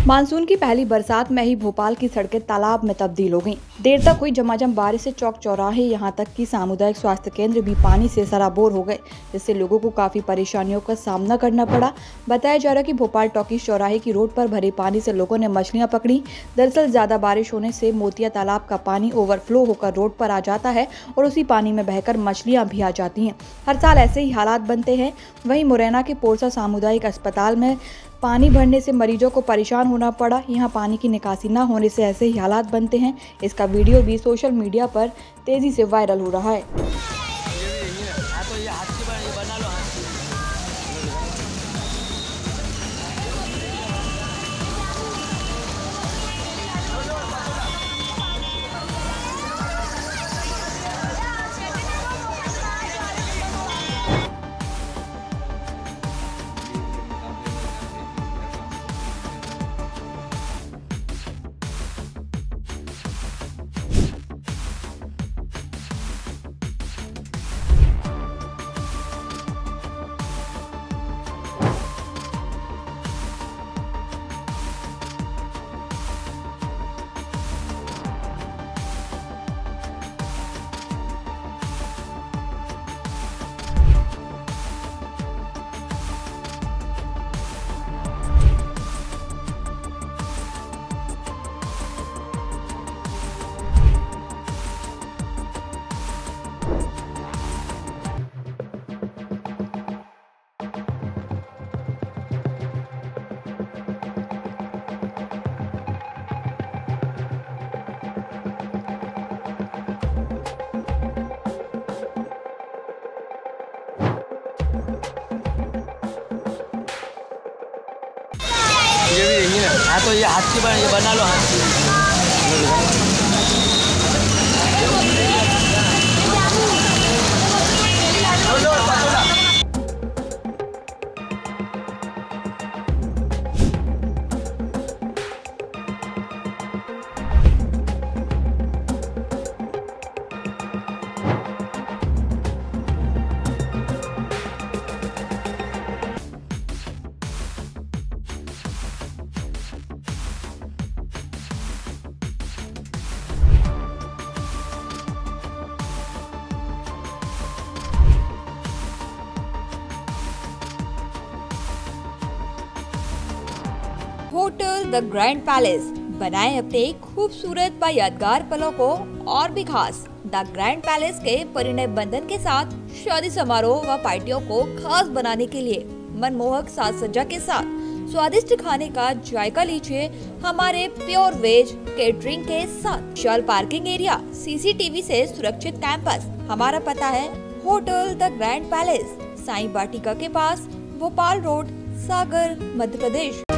Monsoon की पहली बरसात में ही भोपाल की सड़कें तालाब में तब्दील हो गईं। देर तक हुई झमाझम बारिश से चौक चौराहे यहां तक कि सामुदायिक स्वास्थ्य केंद्र भी पानी से सराबोर हो गए, जिससे लोगों को काफी परेशानियों का सामना करना पड़ा। बताया जा रहा है कि भोपाल टॉकीज चौराहे की रोड पर भरे पानी से लोगों ने मछलियां पकड़ी। दरअसल ज्यादा बारिश होने से मोतिया तालाब का पानी ओवरफ्लो होकर रोड पर आ जाता है और उसी पानी में बहकर मछलियां भी आ जाती हैं। हर साल ऐसे ही हालात बनते हैं। वहीं मुरैना के पोरसा सामुदायिक अस्पताल में पानी भरने से मरीजों को परेशान होना पड़ा। यहां पानी की निकासी न होने से ऐसे ही हालात बनते हैं। इसका वीडियो भी सोशल मीडिया पर तेजी से वायरल हो रहा है। ये भी यही है। हाँ तो ये हाथ की बना लो हाथ की। होटल द ग्रैंड पैलेस बनाए अपने खूबसूरत व यादगार पलों को और भी खास। द ग्रैंड पैलेस के परिणय बंधन के साथ शादी समारोह व पार्टियों को खास बनाने के लिए मनमोहक साज सज्जा के साथ स्वादिष्ट खाने का जायका लीजिए हमारे प्योर वेज केटरिंग के साथ। विशाल पार्किंग एरिया, सीसीटीवी से सुरक्षित कैंपस। हमारा पता है hotel the grand palace, Sai Vatika के पास, भोपाल रोड, सागर, मध्य प्रदेश।